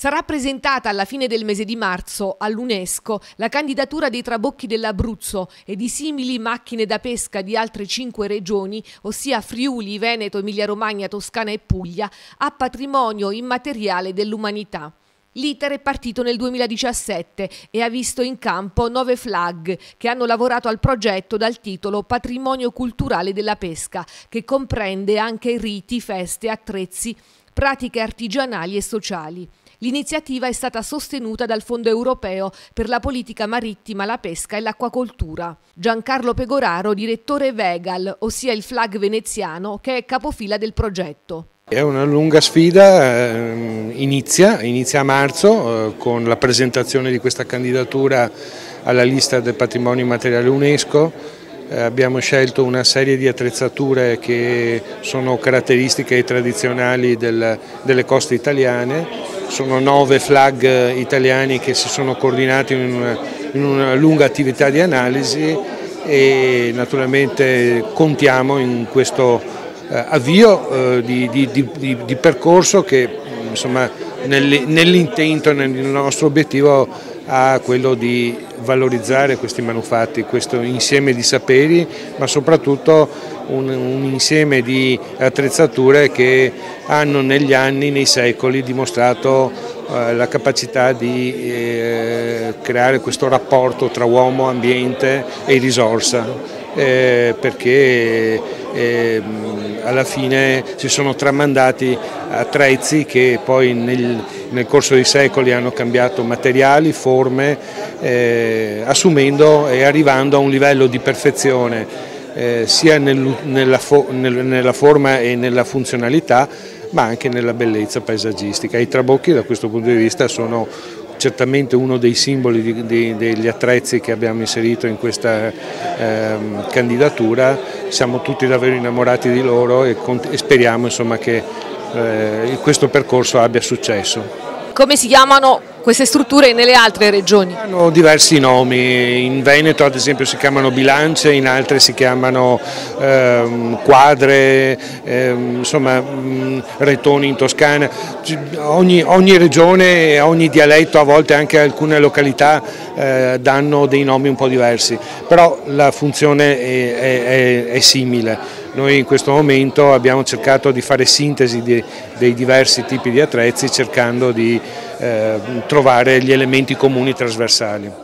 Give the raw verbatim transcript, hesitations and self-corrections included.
Sarà presentata alla fine del mese di marzo all'UNESCO la candidatura dei trabocchi dell'Abruzzo e di simili macchine da pesca di altre cinque regioni, ossia Friuli, Veneto, Emilia-Romagna, Toscana e Puglia, a patrimonio immateriale dell'umanità. L'iter è partito nel duemiladiciassette e ha visto in campo nove flag che hanno lavorato al progetto dal titolo Patrimonio culturale della pesca, che comprende anche riti, feste, attrezzi, pratiche artigianali e sociali. L'iniziativa è stata sostenuta dal Fondo europeo per la politica marittima, la pesca e l'acquacoltura. Giancarlo Pegoraro, direttore Vegal, ossia il flag veneziano, che è capofila del progetto. È una lunga sfida, eh, inizia, inizia a marzo eh, con la presentazione di questa candidatura alla lista del patrimonio immateriale UNESCO. Eh, abbiamo scelto una serie di attrezzature che sono caratteristiche e tradizionali del, delle coste italiane. Sono nove flag italiani che si sono coordinati in una, in una lunga attività di analisi e naturalmente contiamo in questo eh, avvio eh, di, di, di, di percorso che insomma, nell'intento e nel nostro obiettivo ha quello di valorizzare questi manufatti, questo insieme di saperi, ma soprattutto un, un insieme di attrezzature che hanno negli anni, nei secoli, dimostrato eh, la capacità di eh, creare questo rapporto tra uomo, ambiente e risorsa, eh, perché eh, alla fine si sono tramandati attrezzi che poi nel, nel corso dei secoli hanno cambiato materiali, forme, eh, assumendo e arrivando a un livello di perfezione eh, sia nel, nella, fo, nel, nella forma e nella funzionalità, ma anche nella bellezza paesaggistica. I trabocchi da questo punto di vista sono certamente uno dei simboli di, di, degli attrezzi che abbiamo inserito in questa eh, candidatura. Siamo tutti davvero innamorati di loro e, e speriamo insomma, che eh, questo percorso abbia successo. Come si chiamano queste strutture nelle altre regioni? Hanno diversi nomi, in Veneto ad esempio si chiamano bilance, in altre si chiamano ehm, quadre, ehm, insomma mh, retoni in Toscana. Ogni, ogni regione, ogni dialetto, a volte anche alcune località eh, danno dei nomi un po' diversi, però la funzione è, è, è simile. Noi in questo momento abbiamo cercato di fare sintesi di, dei diversi tipi di attrezzi cercando di eh, trovare gli elementi comuni trasversali.